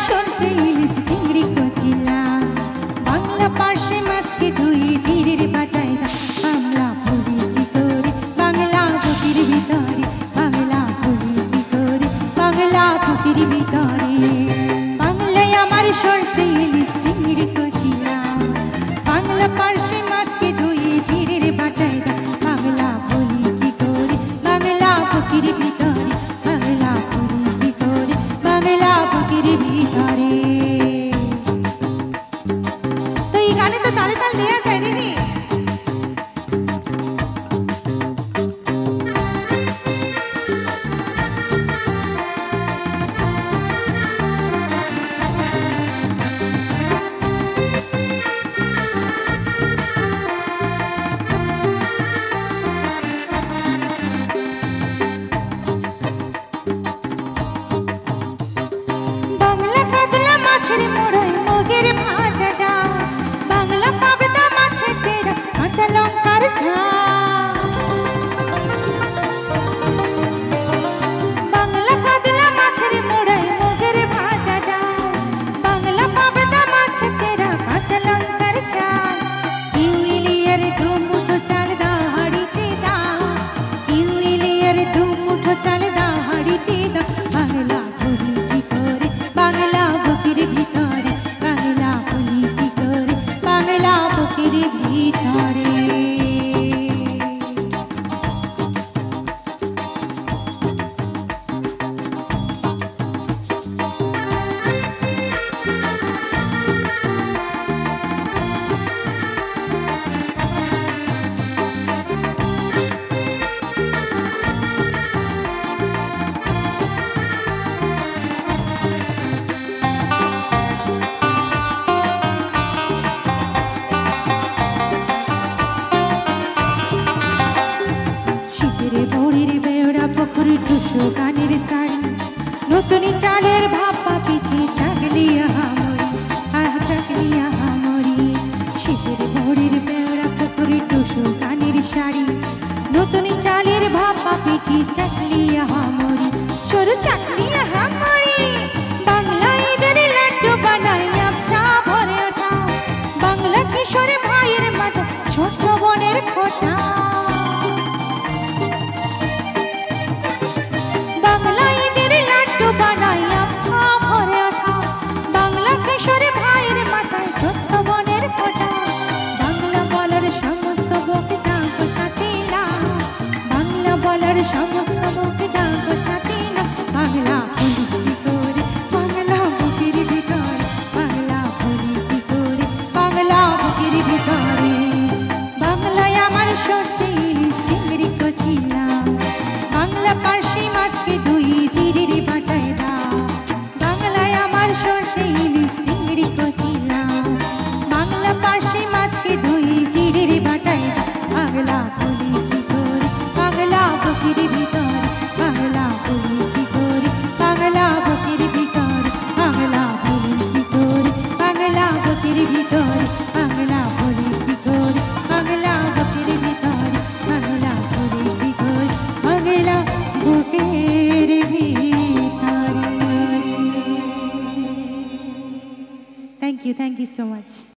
সরষে ইলিশ চিংড়ি কচিলাম, বাংলা পার্শে মাছকে ধুয়ে জিরের বাটায় দাও। বাংলা ভুলি কি করে বাংলা বুকের ভিতরে, বাংলা ভুলি কি করে বাংলা বুকের ভিতরে। বাংলায় আমার সরষে ইলিশ চিংড়ি কচিলাম, বাংলা পার্শে মাছকে ধুয়ে জিরের বাটায় দাও। বাংলা ভুলি কি করে বাংলা বুকের ভিতরে, বাংলা ভুলি কি করে বাংলা বুকের ভিতরে। তো এই গানে তো তালে তাল দেয়া যায় দেখি। বাংলা কাতলা মাছের মোড়ায় মগের ভাজা ডাল, বাংলা পাবদা মাছের তেরা কাঁচা লঙ্কার ঝাল। বাংলা কাতলা মাছের মোড়ায় মগের ভাজা ডাল, বাংলা পাবদা মাছের তেরা কাঁচা লঙ্কার ঝাল। ইউলিয়ার দু মুঠো চাল দাও হাঁড়িতে দাও, ইউলিয়ার দু মুঠো চাল দাও হাঁড়িতে দাও। বাংলা ভুলি কি করে বাংলা বুকের ভিতরে, বাংলা ভুলি কি করে বাংলা বুকের ভিতরে। শীতের ভোরের বেওড়া পুকুর টুসো কানের শাড়ি, নতুন চালের ভাপা পিঠে চাকলিয়া হামরি, আহ চাকলিয়া হামরি। শীতের ভোরের বেওড়া পুকুর টুসো কানের শাড়ি, নতুন চালের ভাপা পিঠে চাকলিয়া হামরি, সরু চাকলিয়া হামরি। বাংলা ঈদের লাড্ডু বানাই আবছা ভরে ওঠা, বাংলা কিশোর ভাইয়ের মাথা ছোট বোনের খোসা। বাংলা ঈদের লাড্ডু বানাইয়া ভরে ওঠা, বাংলা কিশোর ভাইয়ের মাথায় ছোট্ট বোনের ফোঁটা। বাংলা বলার সমস্ত বুকে ডাক সাথে না, বাংলা বলার সমস্ত বুকে ডাক সাথে না। বাংলা ভুলি কি করে বাংলা বুকের ভিতরে, বাংলা ভুলি কি করে বাংলা বুকের ভিতরে। বাংলায় আমার সরষে ইলিশ চিংড়ি কচিলাম, বাংলা পার্শে মাছকে ধুয়ে জিরের বাটায় দাও। বাংলায় আমার সরষে ইলিশ চিংড়ি কচিলাম, বাংলা পার্শে মাছকে ধুয়ে জিরের বাটায় দাও। বাংলা ভুলি কি করে বাংলা বুকের ভিতরে, বাংলা ভুলি কি করে বাংলা বুকের ভিতরে, বাংলা ভুলি কি করে বাংলা বুকের ভিতরে, বাংলা ভুলি কি করে বাংলা বুকের ভিতরে, বাংলা ভুলি কি করে বাংলা বুকের ভিতরে। Thank you so much.